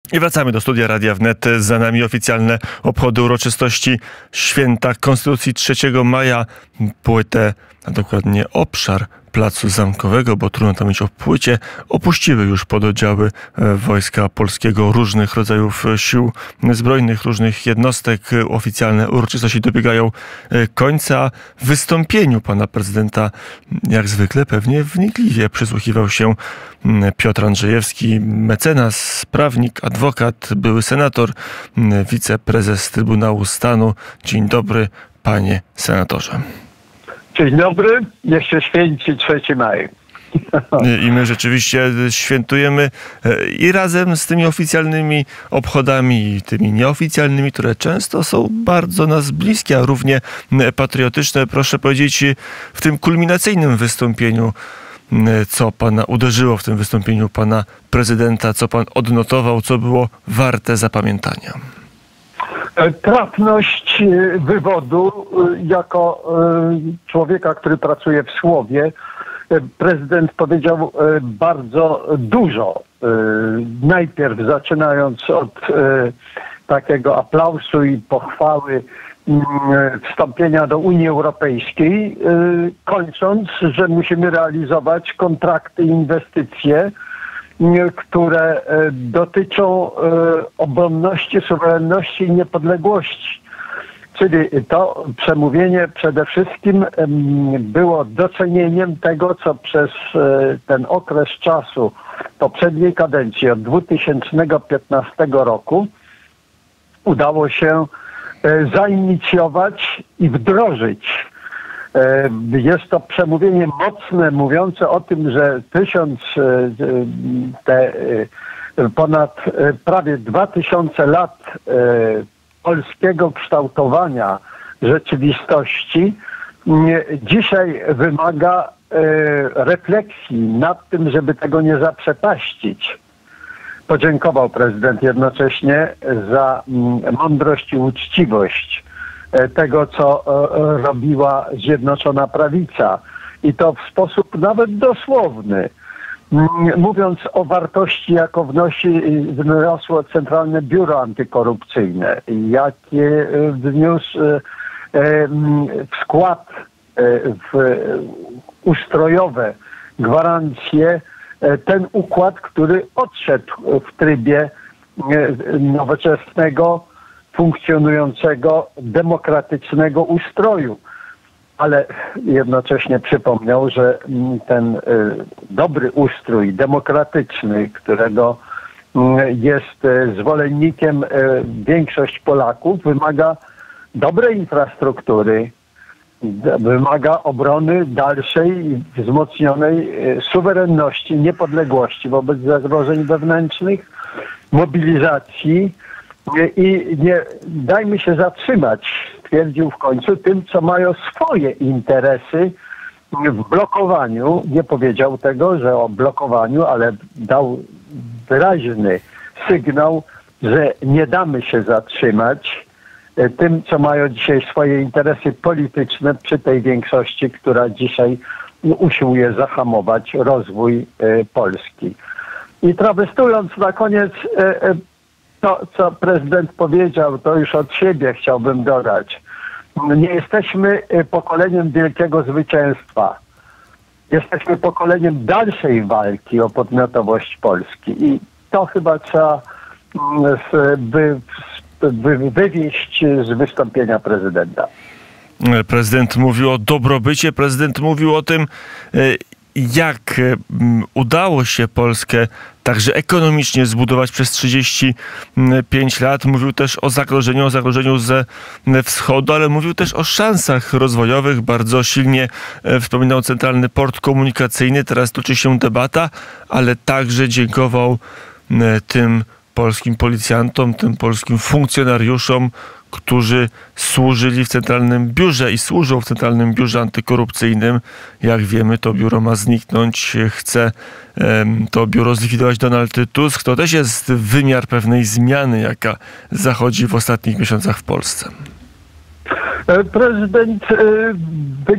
I wracamy do studia Radia Wnet. Za nami oficjalne obchody uroczystości Święta Konstytucji 3 maja. Płytę, a dokładnie obszar Placu Zamkowego, bo trudno tam mieć o płycie, opuściły już pododdziały Wojska Polskiego, różnych rodzajów sił zbrojnych, różnych jednostek. Oficjalne uroczystości dobiegają końca. W wystąpieniu pana prezydenta, jak zwykle, pewnie wnikliwie przysłuchiwał się Piotr Andrzejewski, mecenas, prawnik, adwokat, były senator, wiceprezes Trybunału Stanu. Dzień dobry, panie senatorze. Dzień dobry, niech się święci 3 maja. I my rzeczywiście świętujemy i razem z tymi oficjalnymi obchodami i tymi nieoficjalnymi, które często są bardzo nas bliskie, a równie patriotyczne. Proszę powiedzieć, w tym kulminacyjnym wystąpieniu, co pana uderzyło w tym wystąpieniu pana prezydenta, co pan odnotował, co było warte zapamiętania? Trafność wywodu jako człowieka, który pracuje w słowie. Prezydent powiedział bardzo dużo. Najpierw zaczynając od takiego aplausu i pochwały wstąpienia do Unii Europejskiej, kończąc, że musimy realizować kontrakty i inwestycje, które dotyczą obronności, suwerenności i niepodległości. Czyli to przemówienie przede wszystkim było docenieniem tego, co przez ten okres czasu poprzedniej kadencji od 2015 roku udało się zainicjować i wdrożyć. Jest to przemówienie mocne, mówiące o tym, że ponad prawie 2000 lat polskiego kształtowania rzeczywistości dzisiaj wymaga refleksji nad tym, żeby tego nie zaprzepaścić. Podziękował prezydent jednocześnie za mądrość i uczciwość tego, co robiła Zjednoczona Prawica. I to w sposób nawet dosłowny. Mówiąc o wartości, jaką wniosło Centralne Biuro Antykorupcyjne, jakie wniósł wkład w ustrojowe gwarancje, ten układ, który odszedł w trybie nowoczesnego, funkcjonującego, demokratycznego ustroju. Ale jednocześnie przypomniał, że ten dobry ustrój demokratyczny, którego jest zwolennikiem większość Polaków, wymaga dobrej infrastruktury, wymaga obrony dalszej i wzmocnionej suwerenności, niepodległości wobec zagrożeń wewnętrznych, mobilizacji i nie dajmy się zatrzymać, twierdził w końcu, tym, co mają swoje interesy w blokowaniu. Nie powiedział tego, że o blokowaniu, ale dał wyraźny sygnał, że nie damy się zatrzymać tym, co mają dzisiaj swoje interesy polityczne przy tej większości, która dzisiaj usiłuje zahamować rozwój Polski. I trawestując na koniec to, co prezydent powiedział, to już od siebie chciałbym dodać. Nie jesteśmy pokoleniem wielkiego zwycięstwa. Jesteśmy pokoleniem dalszej walki o podmiotowość Polski. I to chyba trzeba wywieść z wystąpienia prezydenta. Prezydent mówił o dobrobycie, prezydent mówił o tym, jak udało się Polskę także ekonomicznie zbudować przez 35 lat. Mówił też o zagrożeniu ze wschodu, ale mówił też o szansach rozwojowych. Bardzo silnie wspominał Centralny Port Komunikacyjny. Teraz toczy się debata, ale także dziękował tym polskim policjantom, tym polskim funkcjonariuszom, którzy służyli w Centralnym Biurze i służą w Centralnym Biurze Antykorupcyjnym. Jak wiemy, to biuro ma zniknąć. Chce to biuro zlikwidować Donald Tusk. To też jest wymiar pewnej zmiany, jaka zachodzi w ostatnich miesiącach w Polsce. Prezydent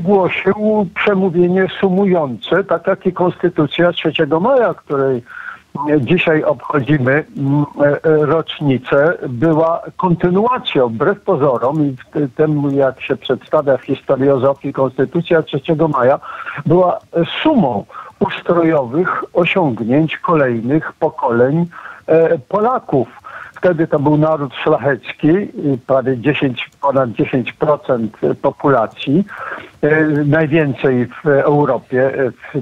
wygłosił przemówienie sumujące, tak jak i Konstytucja 3 maja, której dzisiaj obchodzimy rocznicę, była kontynuacją, wbrew pozorom i temu, jak się przedstawia w historiozofii, Konstytucja 3 maja była sumą ustrojowych osiągnięć kolejnych pokoleń Polaków. Wtedy to był naród szlachecki, prawie ponad 10% populacji, najwięcej w Europie,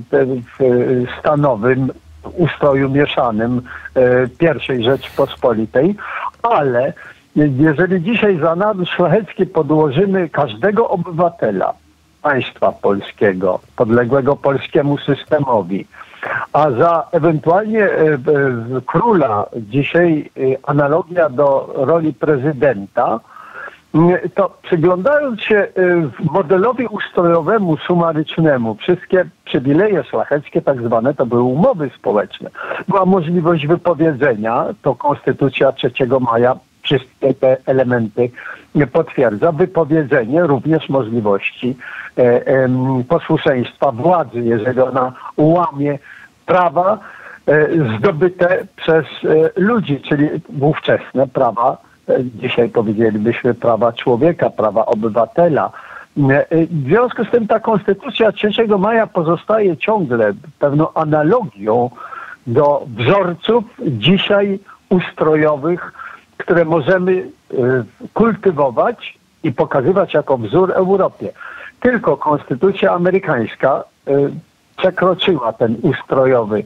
w stanowym ustroju mieszanym I Rzeczpospolitej, ale jeżeli dzisiaj za naród szlachecki podłożymy każdego obywatela państwa polskiego, podległego polskiemu systemowi, a za ewentualnie króla, dzisiaj analogia do roli prezydenta, to przyglądając się modelowi ustrojowemu, sumarycznemu, wszystkie przywileje szlacheckie tak zwane to były umowy społeczne. Była możliwość wypowiedzenia, to Konstytucja 3 maja wszystkie te elementy potwierdza, wypowiedzenie również możliwości posłuszeństwa władzy, jeżeli ona łamie prawa zdobyte przez ludzi, czyli ówczesne prawa, dzisiaj powiedzielibyśmy prawa człowieka, prawa obywatela. W związku z tym ta Konstytucja 3 maja pozostaje ciągle pewną analogią do wzorców dzisiaj ustrojowych, które możemy kultywować i pokazywać jako wzór Europie. Tylko Konstytucja amerykańska przekroczyła ten ustrojowy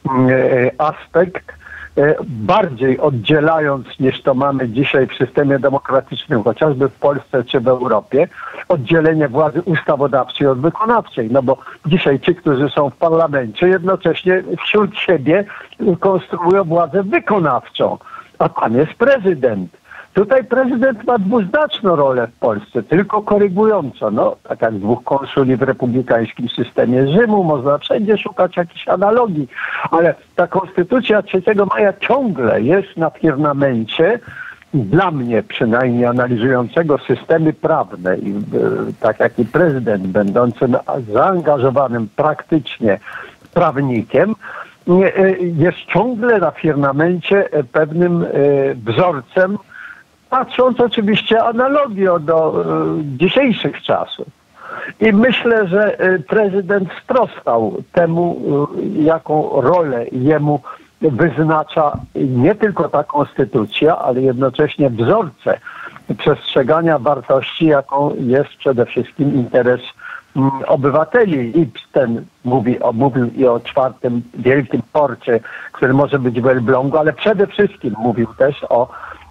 aspekt, bardziej oddzielając niż to mamy dzisiaj w systemie demokratycznym, chociażby w Polsce czy w Europie, oddzielenie władzy ustawodawczej od wykonawczej. No bo dzisiaj ci, którzy są w parlamencie, jednocześnie wśród siebie konstruują władzę wykonawczą, a tam jest prezydent. Tutaj prezydent ma dwuznaczną rolę w Polsce, tylko korygującą. No, tak jak 2 konsuli w republikańskim systemie Rzymu, można wszędzie szukać jakichś analogii, ale ta Konstytucja 3 maja ciągle jest na firmamencie, dla mnie przynajmniej analizującego systemy prawne, i tak jak i prezydent, będący zaangażowanym praktycznie prawnikiem, jest ciągle na firmamencie pewnym wzorcem, patrząc oczywiście analogią do dzisiejszych czasów. I myślę, że prezydent sprostał temu, jaką rolę jemu wyznacza nie tylko ta konstytucja, ale jednocześnie wzorce przestrzegania wartości, jaką jest przede wszystkim interes obywateli. Ibsen mówił i o 4. wielkim porcie, który może być w Elblągu, ale przede wszystkim mówił też o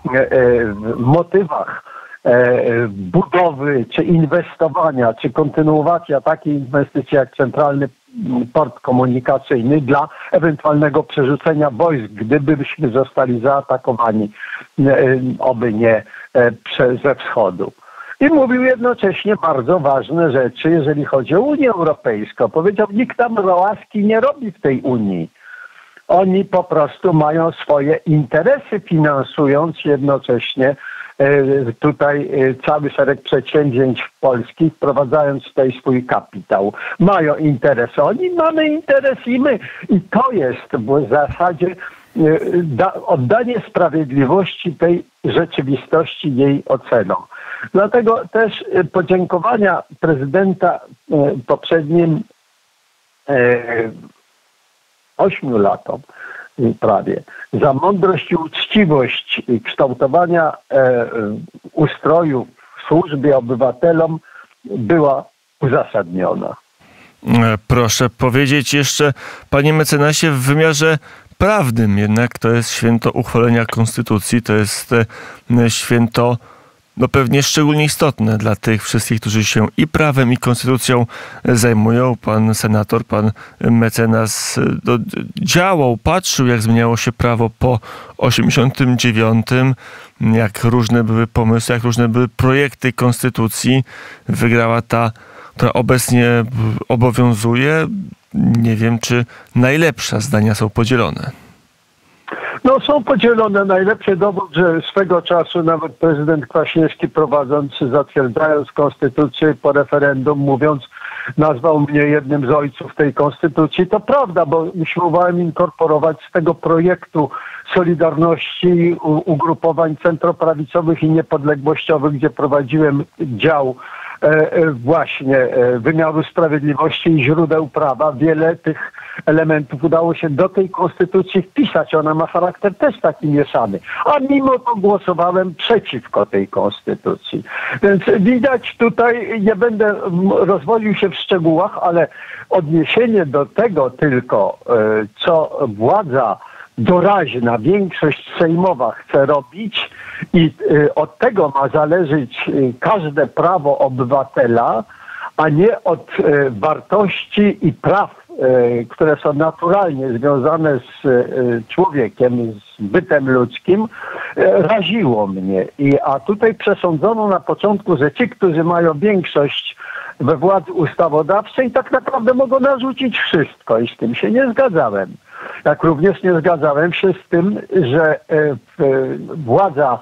motywach budowy, czy inwestowania, czy kontynuowania takiej inwestycji jak Centralny Port Komunikacyjny dla ewentualnego przerzucenia wojsk, gdybyśmy zostali zaatakowani, oby nie ze wschodu. I mówił jednocześnie bardzo ważne rzeczy, jeżeli chodzi o Unię Europejską. Powiedział, nikt tam łaski nie robi w tej Unii. Oni po prostu mają swoje interesy, finansując jednocześnie tutaj cały szereg przedsięwzięć polskich, wprowadzając tutaj swój kapitał. Mają interes oni, mamy interes i my. I to jest w zasadzie oddanie sprawiedliwości tej rzeczywistości jej oceną. Dlatego też podziękowania prezydenta poprzednim 8 latom prawie za mądrość i uczciwość kształtowania ustroju w służbie obywatelom była uzasadniona. Proszę powiedzieć jeszcze, panie mecenasie, w wymiarze prawnym jednak to jest święto uchwalenia konstytucji, to jest święto pewnie szczególnie istotne dla tych wszystkich, którzy się i prawem, i konstytucją zajmują. Pan senator, pan mecenas działał, patrzył, jak zmieniało się prawo po 89, jak różne były pomysły, jak różne były projekty konstytucji. Wygrała ta, która obecnie obowiązuje. Nie wiem, czy najlepsze zdania są podzielone. No, są podzielone. Najlepszy dowód, że swego czasu nawet prezydent Kwaśniewski prowadzący, zatwierdzając konstytucję po referendum, mówiąc, nazwał mnie jednym z ojców tej konstytucji. To prawda, bo usiłowałem inkorporować z tego projektu Solidarności ugrupowań centroprawicowych i niepodległościowych, gdzie prowadziłem dział właśnie wymiaru sprawiedliwości i źródeł prawa. Wiele tych elementów udało się do tej konstytucji wpisać. Ona ma charakter też taki mieszany. A mimo to głosowałem przeciwko tej konstytucji. Więc widać tutaj, nie będę rozwodził się w szczegółach, ale odniesienie do tego tylko, co władza doraźna, większość sejmowa chce robić i od tego ma zależeć każde prawo obywatela, a nie od wartości i praw, które są naturalnie związane z człowiekiem, z bytem ludzkim, raziło mnie. A tutaj przesądzono na początku, że ci, którzy mają większość we władzy ustawodawczej, tak naprawdę mogą narzucić wszystko i z tym się nie zgadzałem. Jak również nie zgadzałem się z tym, że władza,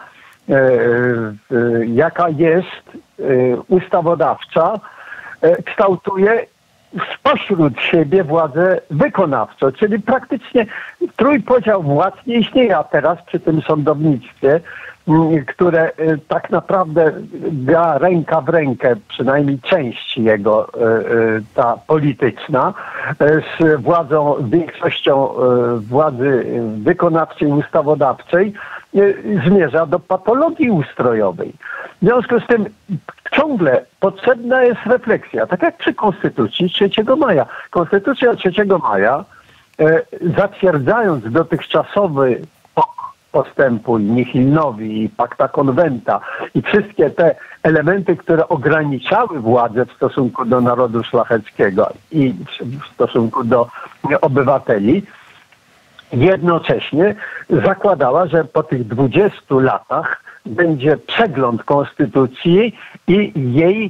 jaka jest ustawodawcza, kształtuje spośród siebie władzę wykonawczą, czyli praktycznie trójpodział władz nie istnieje, a teraz przy tym sądownictwie, które tak naprawdę gra ręka w rękę, przynajmniej część jego, ta polityczna, z władzą, większością władzy wykonawczej, ustawodawczej, zmierza do patologii ustrojowej. W związku z tym ciągle potrzebna jest refleksja, tak jak przy Konstytucji 3 maja. Konstytucja 3 maja, zatwierdzając dotychczasowy postępu i Nihilnowi, i Pacta Conventa i wszystkie te elementy, które ograniczały władzę w stosunku do narodu szlacheckiego i w stosunku do obywateli, jednocześnie zakładała, że po tych 20 latach będzie przegląd konstytucji i jej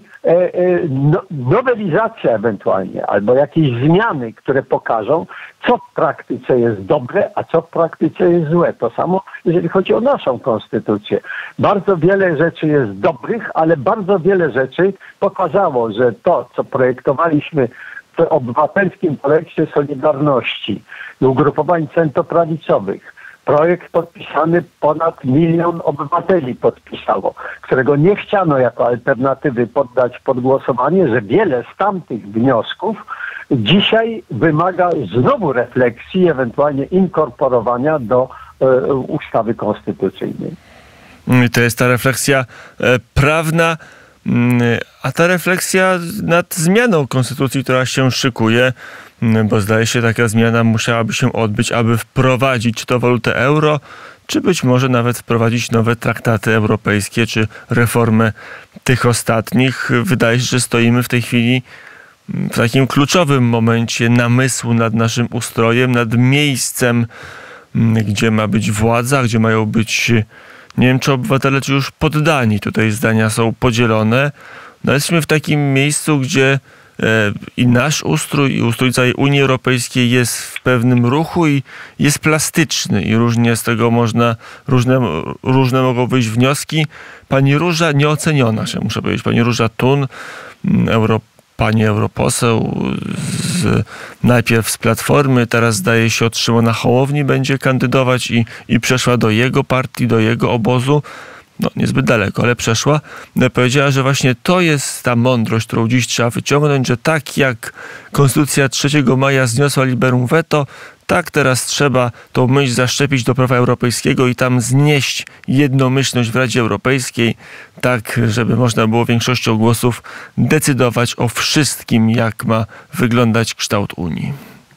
nowelizacja ewentualnie, albo jakieś zmiany, które pokażą, co w praktyce jest dobre, a co w praktyce jest złe. To samo, jeżeli chodzi o naszą konstytucję. Bardzo wiele rzeczy jest dobrych, ale bardzo wiele rzeczy pokazało, że to, co projektowaliśmy w obywatelskim projekcie Solidarności i ugrupowań centroprawicowych, projekt podpisany ponad 1 milion obywateli podpisało, którego nie chciano jako alternatywy poddać pod głosowanie, że wiele z tamtych wniosków dzisiaj wymaga znowu refleksji, ewentualnie inkorporowania do ustawy konstytucyjnej. To jest ta refleksja prawna, a ta refleksja nad zmianą konstytucji, która się szykuje, bo zdaje się, taka zmiana musiałaby się odbyć, aby wprowadzić czy to walutę euro, czy być może nawet wprowadzić nowe traktaty europejskie, czy reformę tych ostatnich. Wydaje się, że stoimy w tej chwili w takim kluczowym momencie namysłu nad naszym ustrojem, nad miejscem, gdzie ma być władza, gdzie mają być, nie wiem, czy obywatele, czy już poddani. Tutaj zdania są podzielone. No, jesteśmy w takim miejscu, gdzie i nasz ustrój, i ustrój całej Unii Europejskiej jest w pewnym ruchu i jest plastyczny i różnie z tego można, różne mogą wyjść wnioski. Pani Róża nieoceniona, się muszę powiedzieć, pani Róża Thun, pani europoseł, najpierw z Platformy, teraz zdaje się od Szymona Hołowni będzie kandydować i przeszła do jego partii, do jego obozu. No, niezbyt daleko, ale przeszła. Powiedziała, że właśnie to jest ta mądrość, którą dziś trzeba wyciągnąć, że tak jak Konstytucja 3 maja zniosła liberum veto, tak teraz trzeba tą myśl zaszczepić do prawa europejskiego i tam znieść jednomyślność w Radzie Europejskiej, tak żeby można było większością głosów decydować o wszystkim, jak ma wyglądać kształt Unii.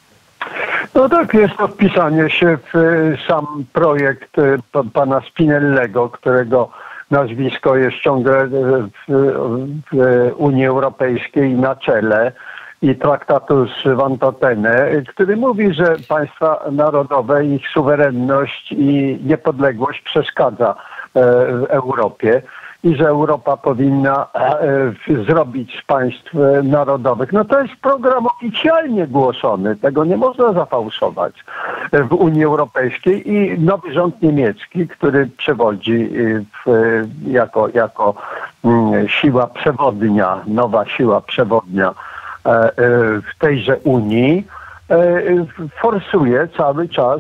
No tak, jest to wpisanie się w sam projekt pana Spinellego, którego nazwisko jest ciągle w Unii Europejskiej na czele, i traktatu z Ventotene, który mówi, że państwa narodowe, ich suwerenność i niepodległość przeszkadza w Europie i że Europa powinna zrobić z państw narodowych. No to jest program oficjalnie głoszony, tego nie można zafałszować w Unii Europejskiej i nowy rząd niemiecki, który przewodzi jako siła przewodnia, nowa siła przewodnia w tejże Unii forsuje cały czas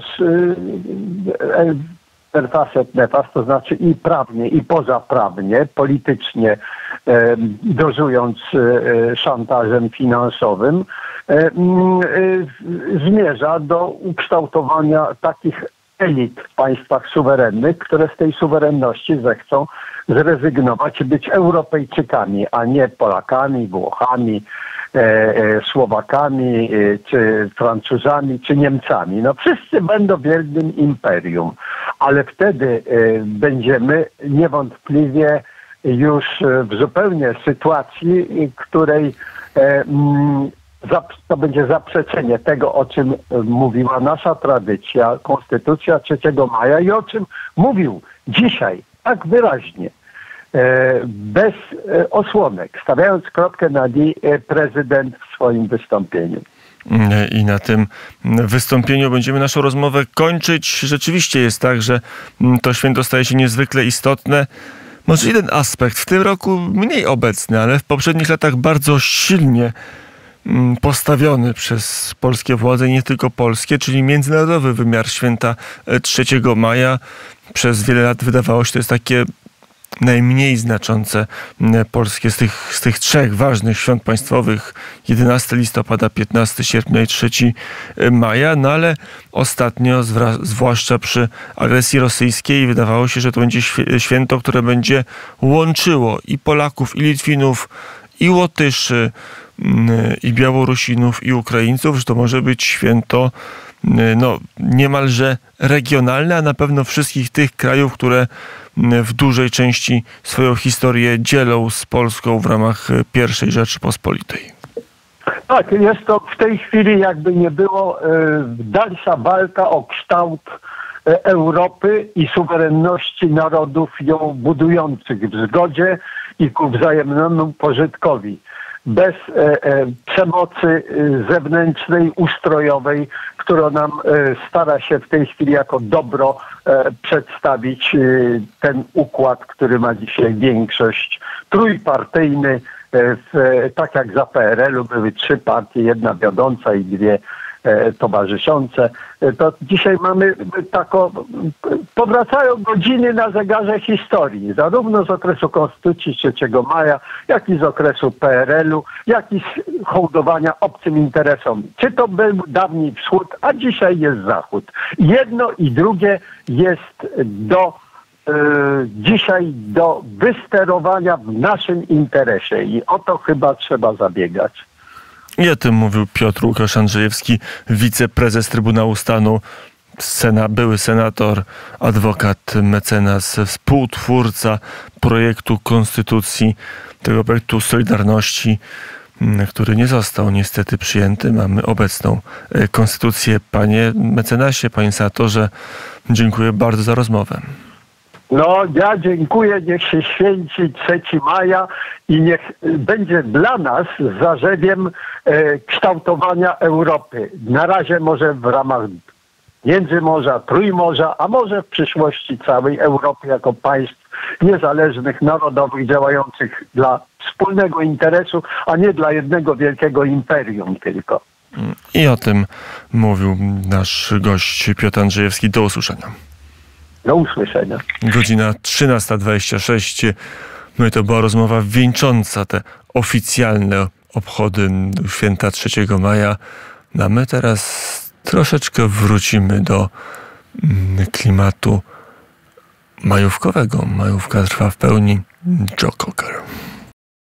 perfaset nefas, to znaczy i prawnie, i pozaprawnie, politycznie dozując szantażem finansowym, zmierza do ukształtowania takich elit w państwach suwerennych, które z tej suwerenności zechcą zrezygnować i być Europejczykami, a nie Polakami, Włochami, Słowakami, czy Francuzami, czy Niemcami. No wszyscy będą wielkim imperium, ale wtedy będziemy niewątpliwie już w zupełnie sytuacji, której to będzie zaprzeczenie tego, o czym mówiła nasza tradycja, Konstytucja 3 maja i o czym mówił dzisiaj tak wyraźnie, bez osłonek, stawiając kropkę nad i prezydent w swoim wystąpieniu. I na tym wystąpieniu będziemy naszą rozmowę kończyć. Rzeczywiście jest tak, że to święto staje się niezwykle istotne. Może jeden aspekt, w tym roku mniej obecny, ale w poprzednich latach bardzo silnie postawiony przez polskie władze i nie tylko polskie, czyli międzynarodowy wymiar święta 3 maja. Przez wiele lat wydawało się, to jest takie najmniej znaczące polskie z tych trzech ważnych świąt państwowych, 11 listopada, 15 sierpnia i 3 maja, no ale ostatnio, zwłaszcza przy agresji rosyjskiej, wydawało się, że to będzie święto, które będzie łączyło i Polaków, i Litwinów, i Łotyszy, i Białorusinów, i Ukraińców, że to może być święto niemalże regionalne, a na pewno wszystkich tych krajów, które w dużej części swoją historię dzielą z Polską w ramach I Rzeczypospolitej. Tak, jest to w tej chwili, jakby nie było, dalsza walka o kształt Europy i suwerenności narodów ją budujących w zgodzie i ku wzajemnemu pożytkowi. Bez przemocy zewnętrznej, ustrojowej, którą nam stara się w tej chwili jako dobro przedstawić ten układ, który ma dzisiaj większość, trójpartyjny, tak jak za PRL-u były 3 partie, jedna wiodąca i 2 towarzyszące. To dzisiaj mamy powracają godziny na zegarze historii, zarówno z okresu Konstytucji 3 maja, jak i z okresu PRL-u, jak i z hołdowania obcym interesom. Czy to był dawniej wschód, a dzisiaj jest zachód. Jedno i drugie jest dzisiaj do wysterowania w naszym interesie i o to chyba trzeba zabiegać. I o tym mówił Piotr Łukasz Andrzejewski, wiceprezes Trybunału Stanu, były senator, adwokat, mecenas, współtwórca projektu konstytucji, tego projektu Solidarności, który nie został niestety przyjęty. Mamy obecną konstytucję. Panie mecenasie, panie senatorze, dziękuję bardzo za rozmowę. No, ja dziękuję, niech się święci 3 maja i niech będzie dla nas zarzewiem kształtowania Europy. Na razie może w ramach Międzymorza, Trójmorza, a może w przyszłości całej Europy jako państw niezależnych, narodowych, działających dla wspólnego interesu, a nie dla jednego wielkiego imperium tylko. I o tym mówił nasz gość Piotr Andrzejewski. Do usłyszenia. Do usłyszenia. Godzina 13:26. No i to była rozmowa wieńcząca te oficjalne obchody święta 3 maja. No a my teraz troszeczkę wrócimy do klimatu majówkowego. Majówka trwa w pełni. Joe Cocker.